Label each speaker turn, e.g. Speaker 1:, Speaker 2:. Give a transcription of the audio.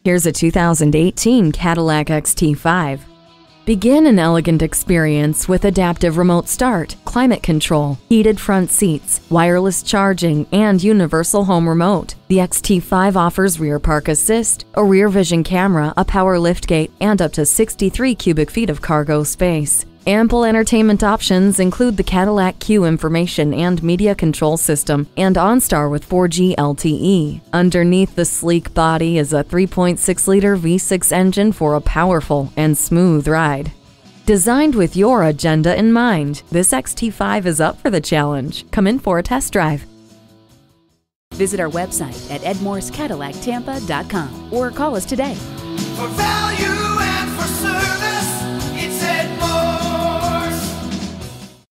Speaker 1: Here's a 2018 Cadillac XT5. Begin an elegant experience with adaptive remote start, climate control, heated front seats, wireless charging, and universal home remote. The XT5 offers rear park assist, a rear vision camera, a power liftgate, and up to 63 cubic feet of cargo space. Ample entertainment options include the Cadillac CUE information and media control system and OnStar with 4G LTE. Underneath the sleek body is a 3.6-liter V6 engine for a powerful and smooth ride. Designed with your agenda in mind, this XT5 is up for the challenge. Come in for a test drive.
Speaker 2: Visit our website at edmorsecadillactampa.com or call us today.
Speaker 3: For value.